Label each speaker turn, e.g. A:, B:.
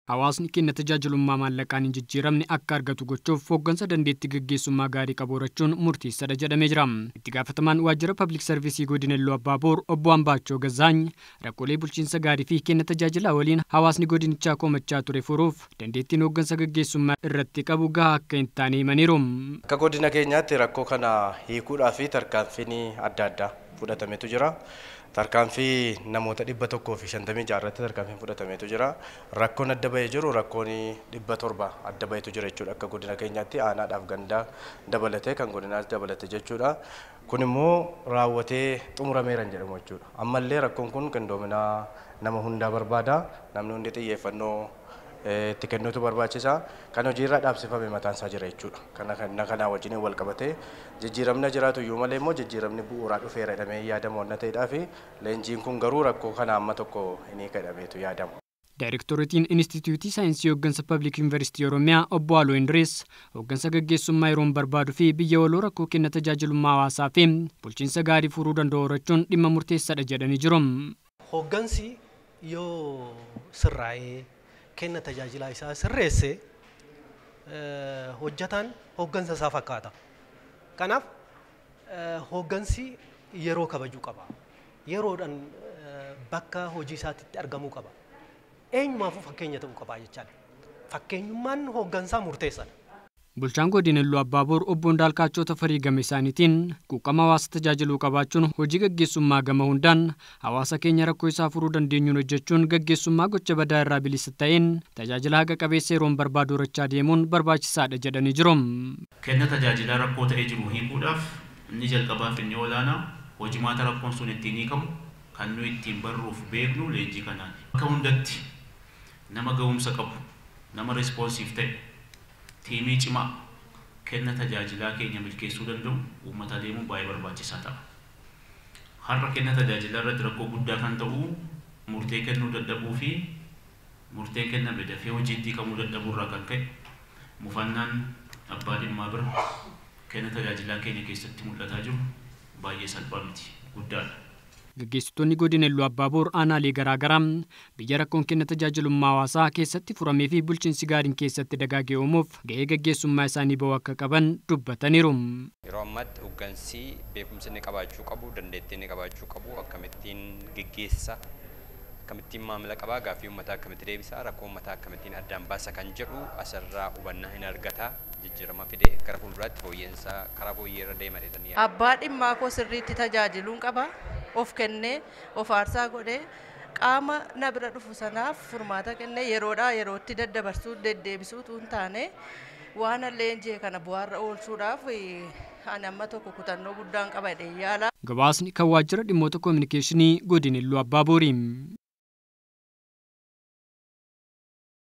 A: Hawaasni kenna tajaajilummaa maallaqaan hin jijjiiramne akka argatu gochuuf hooggansa dandeettii gaggeessummaa gaarii qabu horachuun murteessaadha jedhamee jira. Itti gaafatamaan waajjira Public Service Godina Iluu Abbaaboor obbo Ambaachoo Gazaany rakkoolee bulchiinsa gaarii fi kenna tajaajilaa waliin hawaasni godinichaa komachaa ture furuuf dandeettiin hooggansa gaggeessummaa irratti qabu gahaa akka hin taane himaniiru.
B: Akka godina keenyaatti rakkoo kana hiikuudhaa fi tarkaanfiin adda addaa fudhatametu jira. Tarkaanfii namoota 156 irratti tarkaanfiin fudhatametu jira. Rakkoon adda bahee jiru rakkoon 700 adda bahetu jira jechuudha. Akka godina keenyaatti aanaadhaaf gandaa dabalatee kan godinaas dabalate jechuudha. Kun immoo raawwatee xumurameera jedhamu jechuudha. Ammallee rakkoon kun qindoominaa nama hundaa barbaada. Namni hundi xiyyeeffannoo itti kennuutu barbaachisa. Kan hojiirra dhaabsifame mataan isaa jira jechuudha. Kana wajjin wal qabatee jijjiiramna jiraatu iyyuu malee immoo jijjiiramni bu'uuraa dhufeera jedhamee yaadamu waan ta'eedhaaf leenjiin kun garuu rakkoo kana amma tokko hin hiikameetu yaadamu.
A: Daayirektoreetiin Inistituutii Saayinsii Hooggansa Pabliik Yuunivarsiitii Oromiyaa obbo Aloo Indirees hooggansa gaggeessummaa yeroon barbaaduu fi biyya waloo rakkoo kenna tajaajilummaa hawaasaa fi bulchiinsa gaarii furuu danda'u horachuun dhimma murteessaadha jedhanii jiru.
C: Hooggansi yoo sirraa'ee kenna tajaajilaa isaa sirreesse hojjetaan hooggansa isaa fakkaata. Kanaaf hooggansi yeroo kabajuu qaba. Yeroodhaan bakka hojii isaatti argamuu qaba. Eenyumaafuu fakkeenya ta'uu qaba jechaadha. Fakkeenyummaan hooggansaa murteessaadha.
A: Bulchaan Godina Iluu Abbaaboor obbo Ndaalkaachoo Tafarii gama isaaniitiin quuqama hawaasa tajaajiluu qabaachuun hojii gaggeessummaa gama hundaan hawaasa keenya rakkoo isaa furuu dandeenyuun hojjechuun gaggeessummaa gocha badaa irraa bilisa ta'een tajaajila haqa qabeessa yeroon barbaadu horachaa deemuun barbaachisaadha jedhanii jiru.
D: Kenna tajaajilaa rakkoo ta'ee jiru hiikuudhaaf inni jalqabaaf inni olaanaa hojimaata rakkoon sun ittiin hiikamu kan nuyi ittiin barruuf beeknu leenjii kanaan. Akka hundatti nama ga'umsa qabu, nama responsiif ta'e tiimii cimaa kenna tajaajilaa keenya milkeessuu danda'u uummata deemuun baay'ee barbaachisaa ta'a. Har'a kenna tajaajilaa irratti rakkoo guddaa kan ta'u murtee kennuu dadhabuu fi murtee kenname dafee hojiitti hiikamuu dadhabuu irraa kan ka'e mufannaan abbaa dhimmaa bira kenna tajaajilaa keenya keessatti mul'ataa jiru baay'ee salphaa miti, guddaadha.
A: Gaggeessitoonni Godina Iluu Abbaaboor aanaalee garaagaraa biyya rakkoon kenna tajaajilummaa hawaasaa keessatti furamee fi bulchiinsi gaariin keessatti dagaagee uumuuf gahee gaggeessummaa isaanii ba'uu akka qaban dubbataniiru.
E: Yeroo ammaatti hooggansi beekumsi inni qabaachuu qabu, dandeettii inni qabaachuu qabu, akkamittiin gaggeessa, akkamittiin maamila qabaa, gaaffii uummataa akkamitti deebisa, rakkoo uummataa akkamittiin addaan baasa kan jedhu asirraa hubannaa hin argata. Jijjiirama fidee gara fuulduraatti fooyya'insa karaa fooyyeerra deema jedhanii.
F: Abbaa dhimmaa koo sirriitti tajaajiluun qaba. Of kennee of aarsaa godhee qaama na bira dhufu sanaaf furmaata kennee yeroodhaa yerootti daddabarsuu deddeebisuutu hin taane waan leenjii kana bu'aarra oolchuudhaaf ani amma tokko kutannoo guddaan qaba jedhee yaala.
A: Gabaasni kan waajjira dhimmoota koominikeeshinii Godina Iluu Abbaabooriin.